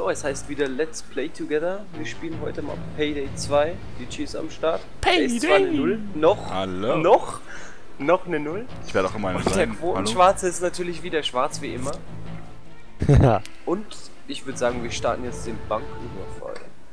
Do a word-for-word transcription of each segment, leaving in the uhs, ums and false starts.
So, es heißt wieder Let's Play Together. Wir spielen heute mal Payday zwei. Die G ist am Start. Payday! Ist zwar eine Null. Noch. Hallo. Noch. Noch eine Null. Ich werde auch immer eine Und der sein. Quotenschwarze ist natürlich wieder schwarz wie immer. Ja. Und ich würde sagen, wir starten jetzt den Banküberfall.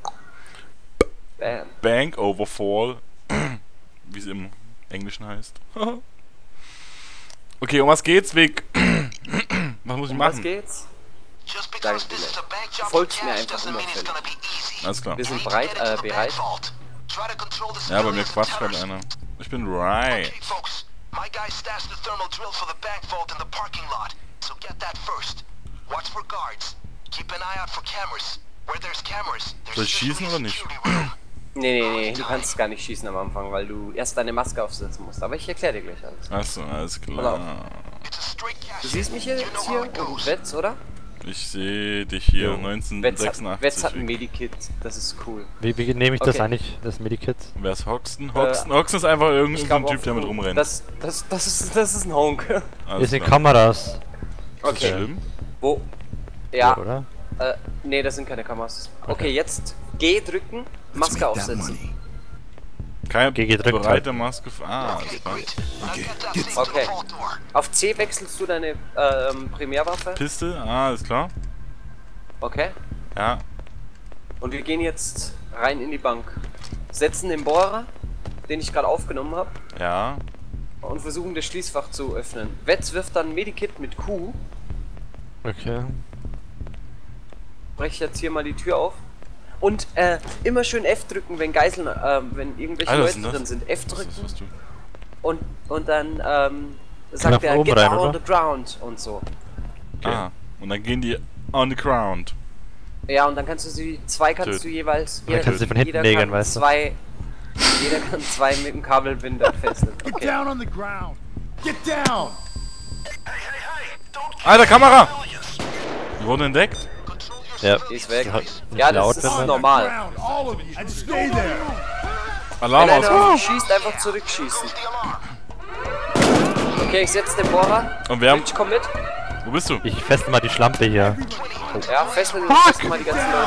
Bam. Bank Overfall. Wie es im Englischen heißt. Okay, um was geht's, Vic? Was muss ich Um machen? was geht's? Sag ich dir nicht. Folgt mir einfach unauffällig. Alles klar. Wir sind bereit, äh, bereit. Ja, bei mir quatscht gerade einer. Ich bin right. Okay, folks. My guy stashed the thermal drill for the bank vault in the parking lot, so get that first. Watch for guards. Keep an eye out for cameras. Where there's cameras, there's Soll ich schießen usually a oder nicht? security room. Nee, nee, nee, du kannst gar nicht schießen am Anfang, weil du erst deine Maske aufsetzen musst. Aber ich erkläre dir gleich alles. Achso, alles klar. It's a straight cash. Du siehst mich hier You jetzt know hier how it und goes. Wetz, oder? Ich sehe dich hier, Jo. Wetz hat, neunzehnhundertsechsundachtzig. Wetz hat ein Vic. Medikit, das ist cool. Wie, wie nehme ich das Okay. eigentlich, das Medikit? Wer ist Hoxton? Hoxton, Hoxton ist einfach irgendein so ein glaub Typ, auch, der mit rumrennt. Das, das, das, ist, das ist ein Honk. Alles Hier sind klar. Kameras. Ist Okay. das schlimm? Wo? Ja, Oder? äh, nee, das sind keine Kameras. Okay, jetzt G drücken, Maske aufsetzen. Keine G gedrückt breite Maske. Ah, alles klar. Great. Now get that thing to Okay. the vault door. Auf C wechselst du deine ähm, Primärwaffe. Piste, ah, alles klar. Okay. Ja, Und wir gehen jetzt rein in die Bank. Setzen den Bohrer, den ich gerade aufgenommen habe, ja. und versuchen das Schließfach zu öffnen. Wetz wirft dann Medikit mit Q. Okay. Brech jetzt hier mal die Tür auf. Und äh, immer schön F drücken, wenn Geiseln, äh, wenn irgendwelche Ah, was Leute ist denn das? drin sind. F Das ist, drücken was du. und, und dann ähm, Kann sagt er er, von oben get rein, down on oder? the ground und so. Okay. Ah, und dann gehen die on the ground. Ja, und dann kannst du sie, zwei kannst Töten. du jeweils, Dann kannst du sie von hinten jeder nägeln, kann weißt du. zwei, jeder kann zwei mit dem Kabelbinder fesseln. Get Okay. down on the ground! Get down! Alter, Kamera! Wir wurden entdeckt. Ja. Die ist weg. Halt Ja, laut, das wenn ist man- normal. Ground, all of you, and stay there! Alarm Wenn einer aus. auf dich schießt, einfach zurückschießen. Okay, ich setze den Bohrer. Und wer? Rich, komm mit. Wo bist du? Ich feste mal die Schlampe hier. Ja, fesseln fesseln mal die ganzen Leute.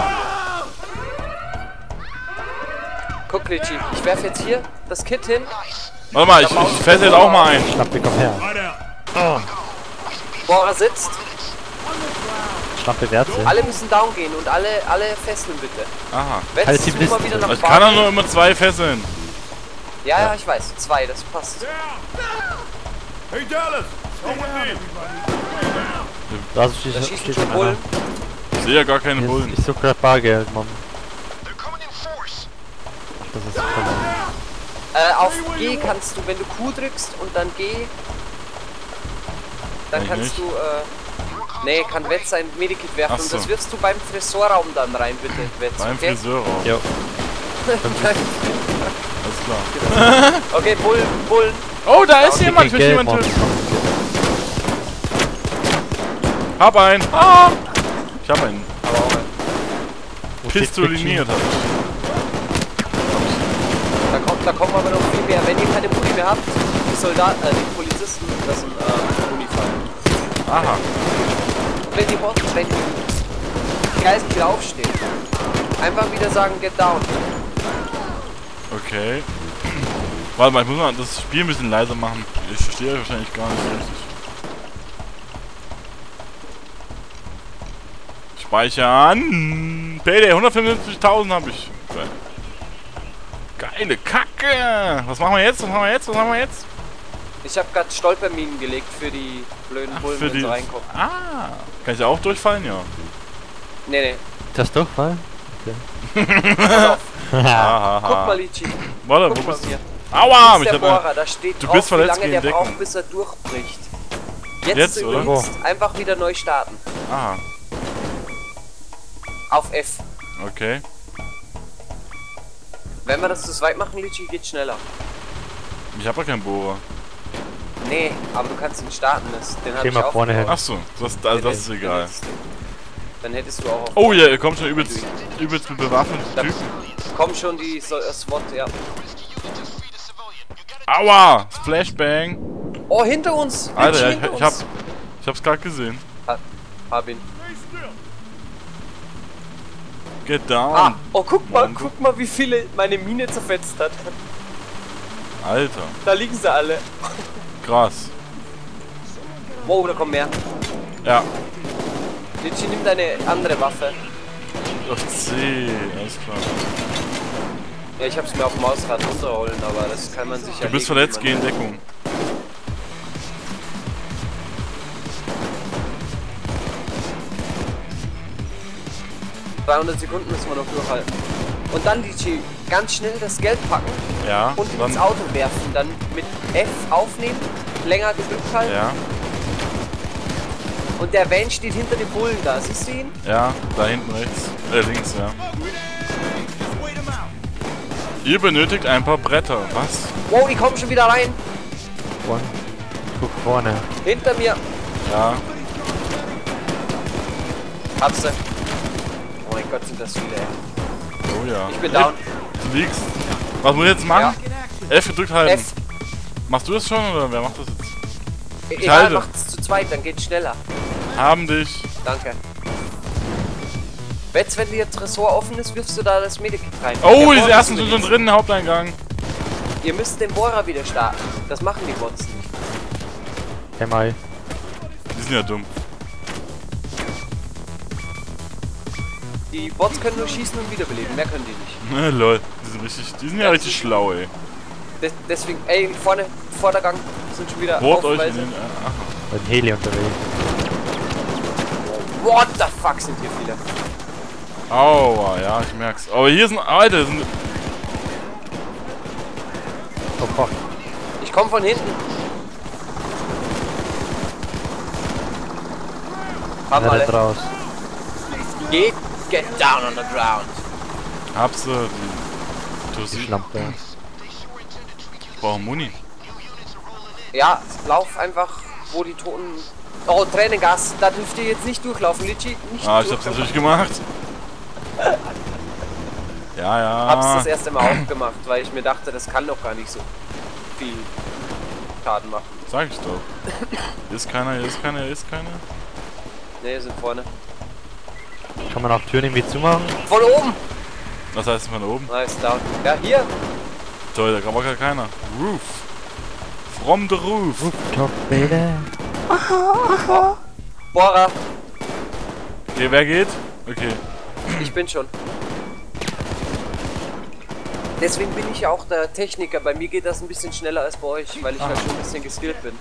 Guck, Litchi, ich werf jetzt hier das Kit hin. Warte mal, ich, ich fesse jetzt auch mal ein. Schlampe, komm her. Right out! Bohrer sitzt. Schlampe wehrt sich. Alle müssen down gehen und alle, alle fesseln bitte. Aha. Wetz, Halt such die mal Listen. wieder nach Ich kann doch Bar. nur immer zwei fesseln. Ja, ja, ich weiß. Zwei, das passt. Hey Dallas! Come with me! Da Da schießt, schießen steht schon schon Bullen. einer. Ich sehe ja gar keine Hier- Bullen. Ich suche gerade Bargeld, Mann. They're coming in force. Das ist voll. Äh, auf G kannst du, wenn du Q drückst und dann G, dann Kann ich kannst nicht. du, äh, nee, kann Wetz sein Medikit werfen Ach und so. das wirfst du beim Friseurraum dann rein, bitte, Wetz, Beim okay? Friseurraum. Jo. Alles klar. Okay, Bullen, Bullen. Oh, da ist Krieg jemand. Ich kein will Geld, jemanden Mann. töten. Hab einen. Ah! Ich hab einen. Aber auch, Wo steht Pistoliniert hab ich. da kommt, da kommen aber noch viel mehr. Wenn ihr keine Muni mehr habt, die Soldaten, äh, die Polizisten lassen, äh, Muni fallen. Aha. Wenn die Bots, wenn die Geiseln wieder aufstehen, einfach wieder sagen, get down. Okay. Warte mal, ich muss mal das Spiel ein bisschen leiser machen. Ich verstehe wahrscheinlich gar nicht richtig. Speichern. Payday, hundertfünfundfünfzigtausend habe ich. Geil. Geile Kacke. Was machen wir jetzt? Was machen wir jetzt? Was machen wir jetzt? Ich habe gerade Stolperminen gelegt für die blöden Ach, Bullen, für wenn die. sie reinkommen. Ah. Kann ich auch durchfallen? Ja. Nee, nee. Das Durchfall? Pass auf. Aha. Guck mal, Lichi. Warte, Guck wo mal bist du? hier. Aua! Das Mich ist der hat Bohrer, ein, da steht Du drauf, bist verletzt, wie lange geh der entdecken. braucht, bis er durchbricht. Jetzt, Jetzt, ist oder? übrigens einfach wieder neu starten. Aha. Auf F. Okay. Wenn wir das zu zweit machen, Lichi, geht schneller. Ich habe ja keinen Bohrer. Nee, aber du kannst ihn starten. Das, den hab Geh ich mal vorne aufgebaut. Ach so, das, also das ist Den egal. hättest du- Dann hättest du auch auf Oh ja, ihr kommt schon übelst, übelst mit bewaffneten Da Typen. kommen schon die so äh, SWAT, ja. Aua! Flashbang! Oh, hinter uns! Alter, ja, Lichi, ich, hinter ich hab. uns. Ich hab's gerade gesehen. Ha, hab ihn. Get down. Ah, oh, guck mal, Mann. guck mal, wie viele meine Mine zerfetzt hat. Alter. Da liegen sie alle. Krass. Wow, da kommen mehr. Ja. Litchi, nimm deine andere Waffe. Auf C. Alles klar. Ja, ich hab's mir auf dem Mausrad runterholen, aber das kann man sich ja Du bist legen, verletzt, wie geh man in will. Deckung. dreihundert Sekunden müssen wir noch durchhalten. Und dann, Litchi, ganz schnell das Geld packen Ja. und dann, ins Auto werfen. Dann mit F aufnehmen, länger gedrückt halten. Ja. Und der Van steht hinter dem Bullen da. Siehst du ihn? Ja. Da hinten rechts. Äh, links, ja. Ihr benötigt ein paar Bretter. Was? Wow, die kommen schon wieder rein. One. Guck vorne. Hinter mir. Ja. Hab's du. Oh mein Gott, sind das viele, ey. Oh ja. Ich bin down. Du liegst. Was muss ich jetzt machen? F gedrückt halten. F. Machst du das schon oder wer macht das jetzt? Egal, halte. macht's zu zweit, dann geht's schneller. Haben dich. Danke. Jetzt, wenn der Tresor offen ist, wirfst du da das Medikit rein. Oh, Der diese Bohrer ersten ist sind schon übrigens- drin im Haupteingang. Ihr müsst den Bohrer wieder starten. Das machen die Bots nicht. M I. Die sind ja dumm. Die Bots können nur schießen und wiederbeleben, mehr können die nicht. Ne, lol. Die sind richtig. Die sind ja richtig schlau, ey. Des deswegen, ey, vorne, Vordergang sind schon wieder Bohrt euch in haufenweise. den. Ach, Ein Heli unterwegs. What the fuck sind hier viele? aua, ja, ich merk's. Aber hier sind. Alter, sind. Oh fuck. Ich komm von hinten. Haben Er alle. rennt raus. Geht, get down on the ground. Hab's du die. Die Tussi. Schlampe. Ich brauche Muni. Ja, lauf einfach, wo die Toten... Oh, Tränengas, da dürft ihr jetzt nicht durchlaufen, Litchi. Nicht Ah, ich hab's natürlich gemacht. Ja, ja. Hab's das erste Mal auch gemacht, weil ich mir dachte, das kann doch gar nicht so viel Schaden machen. Sag ich doch. Hier ist keiner, hier ist keiner, hier ist keiner. Ne, wir sind vorne. Kann man auch Türen irgendwie zumachen? Von oben! Was heißt von oben? Nice, down. Ja, hier. Toll, da war gar keiner. Roof. From the roof. Top, baby. Bohrer, Okay, wer geht? Okay. ich bin schon. Deswegen bin ich ja auch der Techniker. Bei mir geht das ein bisschen schneller als bei euch, weil ich halt schon ein bisschen geskillt bin.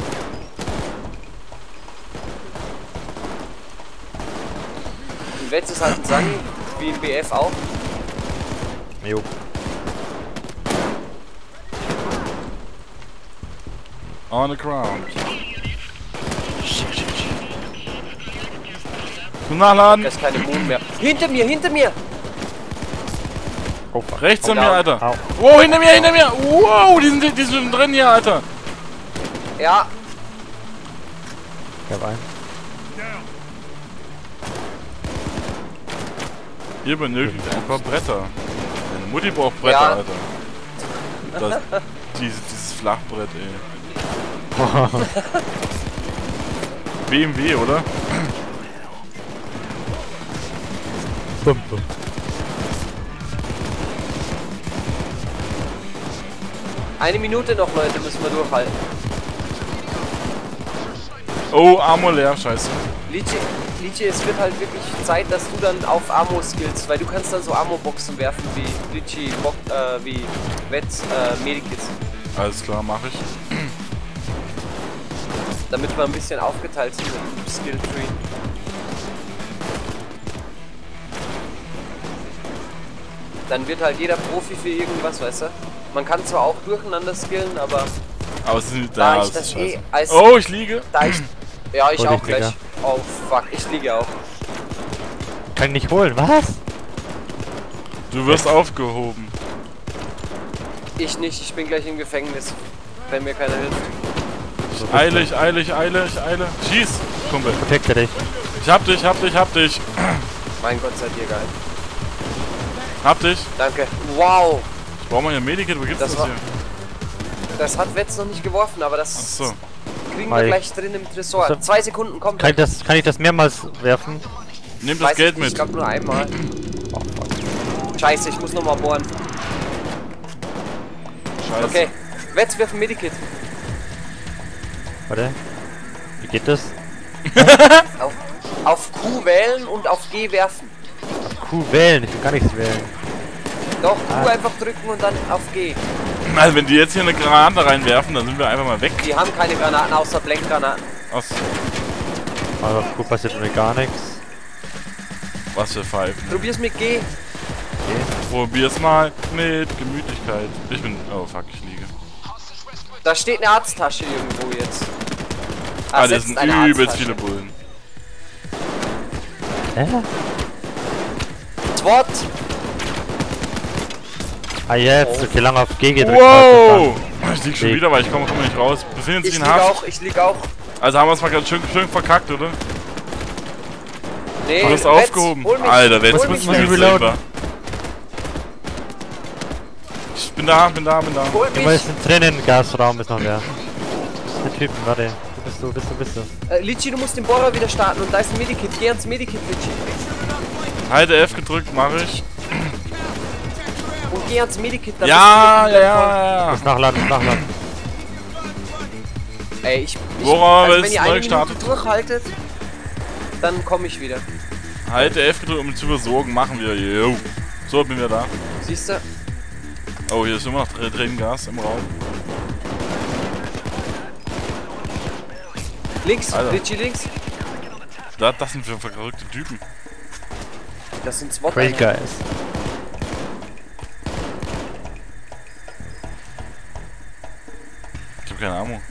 Und Wetz ist halt ein Sani, wie im B F auch. Jo. On the ground. Zum Nachladen. Da ist keine Moon mehr. Hinter mir, hinter mir! Oh fuck. Rechts an Oh, mir, down. Alter. Au. Wow, hinter mir, hinter mir. Wow, die sind, die sind drin hier, Alter. Ja, Ich hab einen. Ihr benötigt ein paar Bretter. Deine Mutti braucht Bretter, Ja. Alter. Das, dieses, dieses Flachbrett, ey. B M W, oder? Bum, bum. eine Minute noch, Leute, müssen wir durchhalten. Oh, Ammo leer, scheiße. Lice, Lice, es wird halt wirklich Zeit, dass du dann auf Ammo skillst, weil du kannst dann so Ammo-Boxen werfen wie Lice, Bo äh, wie Wetz, äh, Medikits. Alles klar, mach ich. Damit wir ein bisschen aufgeteilt sind im Skill-Tree. Dann wird halt jeder Profi für irgendwas, weißt du? Man kann zwar auch durcheinander skillen, aber Aber es sind da da, ich das das ist eh scheiße. als... Oh, ich liege. Da ich, ja, ich Hol auch dich, Digga. gleich. Oh fuck, ich liege auch. Kann ich nicht holen, was? Du wirst aufgehoben. Ich nicht, ich bin gleich im Gefängnis, wenn mir keiner hilft. Ich eile, ich eile, ich eile, ich eile. Schieß, Kumpel. Protecte dich. Ich hab dich, hab dich, hab dich. Mein Gott, seid ihr geil. Hab dich. Danke. Wow, Ich brauch mal hier ein Medikit, wo gibt's Das das, war- hier? das hat Wetz noch nicht geworfen, aber das Achso. kriegen wir Hi. gleich drin im Tresor. So. Zwei Sekunden kommt. Kann ich das, kann ich das mehrmals werfen? Nehmt das Weiß Geld ich nicht, mit. Ich glaube nur einmal. Oh, Scheiße, ich muss nochmal bohren. Scheiße. Okay. Wetz, wirf ein Medikit. Warte. Wie geht das? Auf, auf Q wählen und auf G werfen. Q wählen, ich will gar nichts wählen. Doch, Q Ah. einfach drücken und dann auf G. Also wenn die jetzt hier eine Granate reinwerfen, dann sind wir einfach mal weg. Die haben keine Granaten außer Blankgranaten. Aus Aber auf Q passiert mir gar nichts. was für Pfeifen. Probier's mit G. Probier's mal mit Gemütlichkeit. Ich bin... Oh fuck, ich liege. Da steht eine Arzttasche irgendwo jetzt. Ah, das setzt sind eine übelst Arzttasche. viele Bullen. Hä? Swat! Ah jetzt, Oh. okay, lange auf G gedrückt. Wow! Ich lieg schon Lieg. wieder, weil ich komme komm nicht raus. Befindet sich Ich in lieg Haft. auch, ich lieg auch. Also haben wir es mal ganz schön, schön verkackt, oder? Nee, Du hast Wetz, aufgehoben. hol mich, Alter, hol Wetz, mich, muss man Wetz. selber. Ich bin da, bin da, bin da. hol Immer mich. ist ein drinnen Gasraum, ist noch wer. Der Typen, warte. Wo bist du, bist du, bist du? Äh, Litchi, du musst den Bohrer wieder starten und da ist ein Medikit. Geh ans Medikit, Litchi. Halte F gedrückt, mache ich. Und geh ans Medikit. da Ja, bist du ja, wieder voll. ja, ja. Muss nachladen, muss nachladen. Ey, ich... ich Bohrer also ist wenn ihr neu eine Minute gestartet. durchhaltet, dann komme ich wieder. Halte F gedrückt, um ihn zu versorgen, machen wir. Yo. So, bin wir da. Siehst du? Oh, hier ist immer noch Tr- Tränengas im Raum. Links, Alter. Litchi links. Das, das sind für verrückte Typen. Das sind SWAT. Crazy Guys. Ich hab keine Ammo.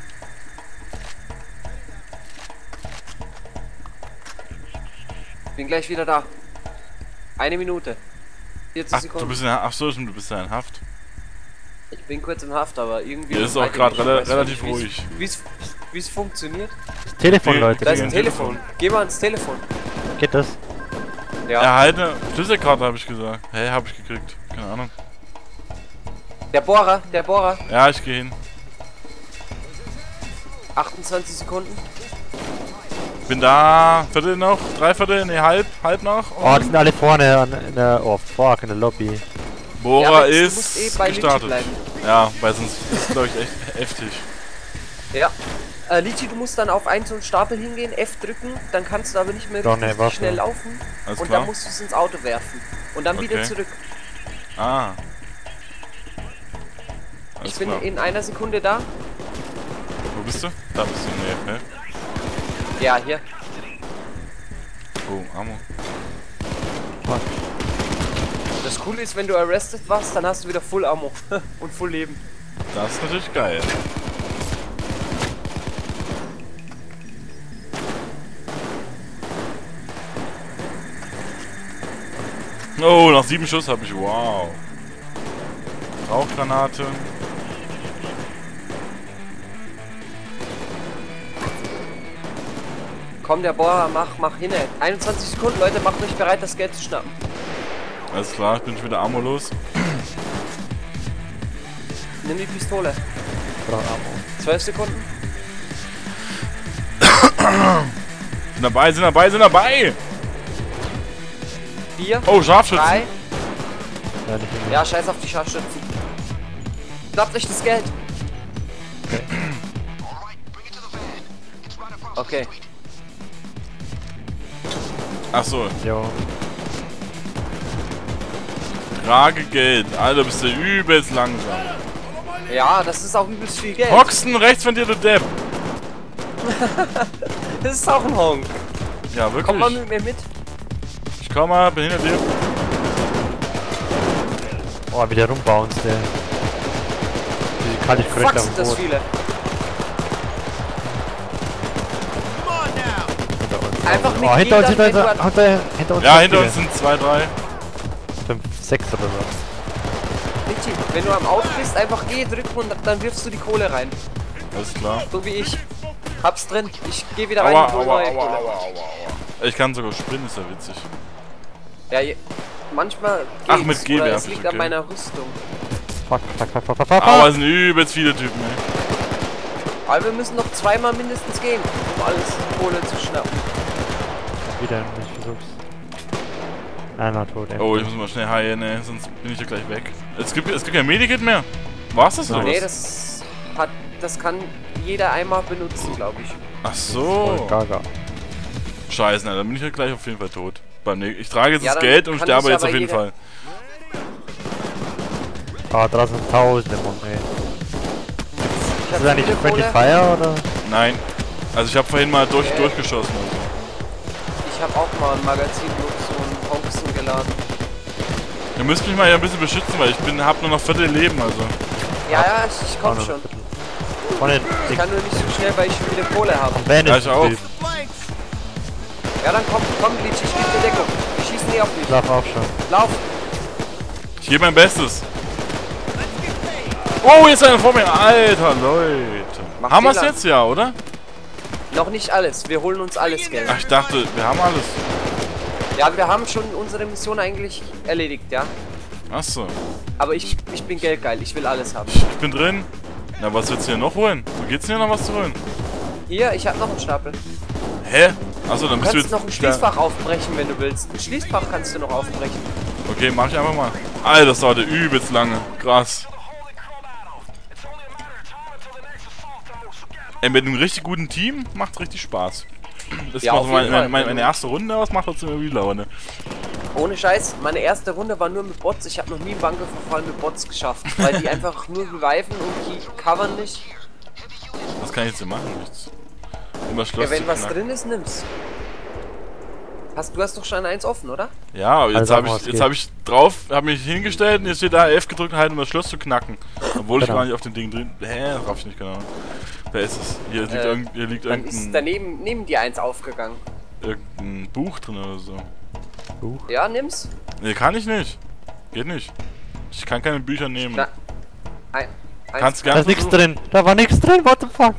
Bin gleich wieder da. Eine Minute. vierzig Ach, du Sekunden. bist in Haft. Ach so, stimmt, du bist ja in Haft. Ich bin kurz in Haft, aber irgendwie... Hier ist auch weiß ich gerade nicht, rela ich weiß relativ nicht, ruhig. Wie's, wie's, wie's funktioniert? Das Telefon, Nee, Leute. Da ist Ja, ein ein Telefon. Telefon. Geh mal ans Telefon. Geht das? Ja. Erhalte eine Schlüsselkarte, habe ich gesagt. Hey, habe ich gekriegt. Keine Ahnung. Der Bohrer, der Bohrer. Ja, ich gehe hin. achtundzwanzig Sekunden. Bin da. Viertel noch? Drei Viertel? Ne, halb. Halb noch. Oh, die sind alle vorne an, in der... Oh, fuck, in der Lobby. Ja, Bohrer aber du ist musst eh bei Litchi gestartet. bleiben. Ja, weil sonst ist es, glaube ich, echt heftig. Ja. Äh, Litchi, du musst dann auf einen so einen Stapel hingehen, F drücken, dann kannst du aber nicht mehr Doch, richtig nee, warte. schnell laufen. Alles und klar? dann musst du es ins Auto werfen. Und dann wieder Okay. zurück. Ah. Alles Ich bin klar. in einer Sekunde da. Wo bist du? Da bist du. Nee, hä? Ja, hier. Oh, Ammo. Das Coole ist, wenn du arrested warst, dann hast du wieder Full Ammo und Full Leben. Das ist natürlich geil. Oh, nach sieben Schuss habe ich. Wow. Rauchgranate. Komm, der Bohrer, mach, mach hin. ey. einundzwanzig Sekunden, Leute, macht euch bereit, das Geld zu schnappen. Alles klar, ich bin schon wieder Ammo los. Nimm die Pistole. Brauch Ammo. zwölf Sekunden. Sind dabei, sind dabei, sind dabei! vier. Oh, Scharfschützen! drei. Ja, nicht immer. Ja, scheiß auf die Scharfschützen. Schnappt euch das Geld. Okay. Ach so, Jo. trage Geld. Alter, bist du übelst langsam. Ja, das ist auch übelst viel Geld. Hoxton, rechts von dir, du Depp! Das ist auch ein Honk. Ja, Komm mal wirklich. mit mir mit. Ich komme, bin hinter dir. Oh, wie der rumbounced, der. Wie kann ich korrekt Fuck, auf sind dem das Boot. viele. Come on now. Hinter uns. Einfach mit Oh, hinter uns, G hinter dann, uns, wenn du hinter, hinter uns. Ja, ganz hinter viele. uns sind zwei, drei. Fünf, sechs oder so. Litchi, wenn du am Auto bist, einfach G drücken und dann wirfst du die Kohle rein. Alles klar. So wie ich. Hab's drin. Ich geh wieder rein Aua, und hol aua, neue aua, Kohle. aua, aua, aua. Ich kann sogar springen, ist ja witzig. Ja, je, manchmal geht's. Ach, mit G oder werf es ich, liegt okay. an meiner Rüstung. Fuck, fuck, fuck, fuck, fuck, fuck. Aber es sind übelst viele Typen, ey. Aber wir müssen noch zweimal mindestens gehen, um alles Kohle zu schnappen. Wieder, ich versuch's. Einer tot, ey. Oh, ich muss mal schnell heilen, ne, sonst bin ich ja gleich weg. Es gibt, es gibt kein Medikit mehr. War's das oder Nee, was? das hat, das kann jeder einmal benutzen, glaube ich. Ach so. Gaga. Scheiße, na, dann bin ich ja gleich auf jeden Fall tot. Beim ne ich trage jetzt Ja, das dann Geld und kann sterbe sich jetzt aber auf jeden jeder- Fall. Ah, da sind Tausende, Mann, ey. Ich Ist hab das eigentlich viele Friendly Kohle. Fire oder? Nein. Also ich habe vorhin mal durch, Okay. durchgeschossen. Also. Ich habe auch mal ein Magazin mit so einem Honxen geladen. Ihr müsst mich mal hier ein bisschen beschützen, weil ich bin, hab nur noch Viertel Leben, also. Ja, ja, ich, ich komm Ah, schon. Von den Ich kann nur nicht so schnell, weil ich schon wieder Kohle habe. Van Ja, ist ich auch. Typ. Flanks! Ja, dann komm, komm, Glitch, ich geb dir Deckung. Wir schießen nie auf dich. Schlaf auch schon. Lauf! Ich gebe mein Bestes. Oh, jetzt ist einer vor mir. Alter, Leute. Mach Haben wir's Fehler. jetzt ja, oder? Noch nicht alles, wir holen uns alles Geld. Ach, ich dachte, wir haben alles. Ja, wir haben schon unsere Mission eigentlich erledigt, ja. Ach so. Aber ich, ich bin geldgeil, ich will alles haben. Ich bin drin. Na, was willst du hier noch holen? Wo geht's denn hier noch was zu holen? Hier, ich hab noch einen Stapel. Hä? Achso, dann Du bist du kannst jetzt... noch ein Schließfach aufbrechen, wenn du willst. Ein Schließfach kannst du noch aufbrechen. Okay, mach ich einfach mal. Alter, das dauerte übelst lange. Krass. Ey, mit einem richtig guten Team macht richtig Spaß. Das Ja, war auf meine, jeden Fall. meine, meine erste Runde, aber es macht trotzdem irgendwie Laune. Ohne Scheiß, meine erste Runde war nur mit Bots. Ich habe noch nie einen Bankenverfall mit Bots geschafft. Weil die einfach nur reviven und die covern nicht. Was kann ich jetzt hier machen? Nichts. Immer Schloss Ja, wenn zu was knacken. drin ist, nimm's. Hast, du hast doch schon eins offen, oder? Ja, aber jetzt Also, habe was ich, jetzt geht. hab ich drauf, habe mich hingestellt und jetzt steht da F gedrückt und halt, um das Schloss zu knacken. Obwohl ich Genau. gar nicht auf dem Ding drin... Hä? Raff ich nicht genau. Wer ist es? Hier liegt, Äh, irgend, hier liegt Dann ist irgendein, daneben neben dir eins aufgegangen. irgendein Buch drin oder so. Ja, nimm's. Nee, kann ich nicht. Geht nicht. Ich kann keine Bücher nehmen. Na, ein, eins. Kannst Da gerne ist nichts versuchen. drin. Da war nichts drin, what the fuck?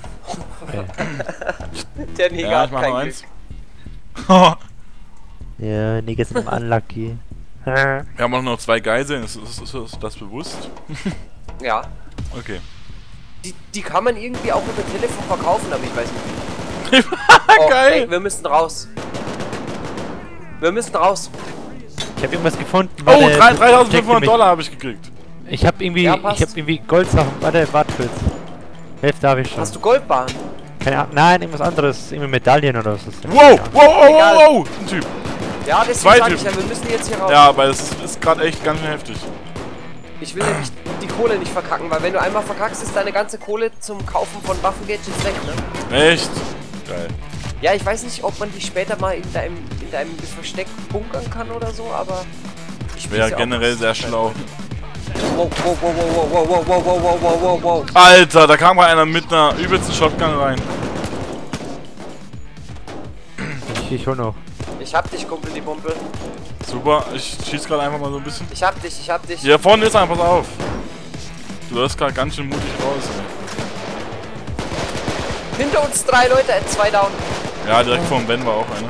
Der Neger Ja, hat ich mach kein noch Glück. eins. Ja, Niggas sind unlucky. Wir haben auch noch zwei Geiseln, ist, ist, ist, ist das bewusst? Ja. Okay. Die, die kann man irgendwie auch über Telefon verkaufen, aber ich weiß nicht. Oh, Geil! ey, wir müssen raus. Wir müssen raus. Ich hab irgendwas gefunden. Oh, warte, drei- check dreitausendfünfhundert mich. Dollar habe ich gekriegt. Ich hab irgendwie, Ja, ich passt. hab irgendwie Goldsachen. Warte, warte kurz. Hälfte habe ich schon. Hast du Goldbahn? Keine Ahnung. Nein, irgendwas anderes. Irgendwie Medaillen oder was. Wow, wow, wow, Egal. wow, wow! Ein Typ. Ja, deswegen Zwei sag ich Typen. ja, wir müssen jetzt hier raus. Ja, aber das ist, ist gerade echt ganz schön heftig. Ich will nämlich die Kohle nicht verkacken, weil wenn du einmal verkackst, ist deine ganze Kohle zum Kaufen von Waffengadgets weg, ne? Echt? Geil. Ja, ich weiß nicht, ob man die später mal in deinem, in deinem Versteck bunkern kann oder so, aber... ich Wäre spiel's ja auch generell was- sehr schlau. Wow, wow, wow, wow, wow, wow, wow, wow, wow, wow, wow, wow. Alter, da kam mal einer mit einer übelsten Shotgun rein. Ich, ich hol noch. Ich hab dich, Kumpel, die Pumpe. Super, ich schieß gerade einfach mal so ein bisschen. Ich hab dich, ich hab dich. Hier vorne ist einer, pass auf. Du läufst gerade ganz schön mutig raus. Ey. Hinter uns drei Leute, äh, zwei down. Ja, direkt vor dem Ben war auch einer.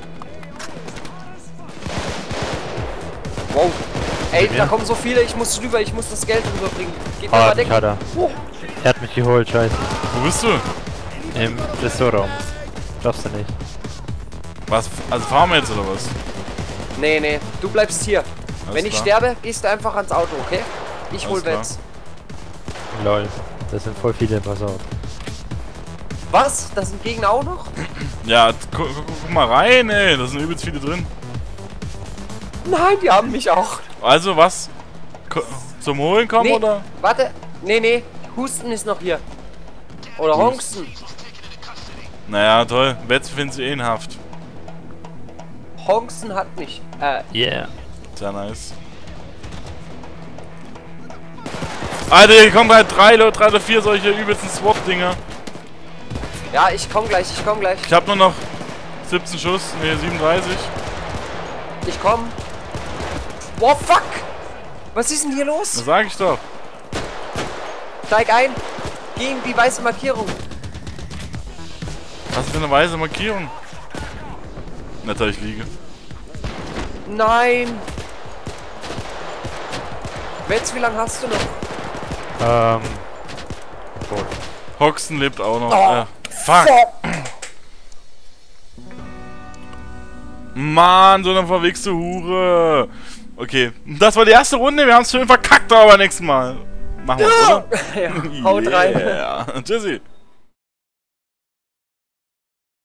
Wow. Ey, mir? da kommen so viele, ich muss rüber, ich muss das Geld rüberbringen. Geht mir mal Ah, mich decken. hat er. Oh. Er hat mich geholt, scheiße. Wo bist du? Im Ressortraum. Schaffst du nicht. Was? Also fahren wir jetzt oder was? Nee, nee, du bleibst hier. Alles Wenn ich klar. sterbe, gehst du einfach ans Auto, okay? Ich hol Alles klar. Wets. Lol. Das sind voll viele, pass auf. Was? Das sind Gegner auch noch? Ja, gu gu guck mal rein, ey. Da sind übelst viele drin. Nein, die haben mich auch. Also, was? Ko zum Holen kommen Nee, oder? warte. Nee, nee. Husten ist noch hier. Oder Hongsten. Naja, toll. Betz finden sie eh in Haft. Hongsten hat mich. Äh, Yeah. Sehr nice. Alter, hier kommen halt drei Leute, drei oder vier solche übelsten SWAT-Dinger. ja, ich komm gleich, ich komm gleich. Ich hab nur noch siebzehn Schuss, ne, siebenunddreißig. Ich komm. Wow, fuck! Was ist denn hier los? Das sag ich doch. Steig ein. Geh in die weiße Markierung. Was für eine weiße Markierung? Netter, ich liege. Nein. Wetz, wie lange hast du noch? Ähm. Tot. Hoxton lebt auch noch. Oh. Äh, fuck. Mann, so eine verwichste Hure. Okay, das war die erste Runde. Wir haben es schön verkackt, aber nächstes Mal machen wir es, oder? Ja, haut rein. Yeah. Tschüssi.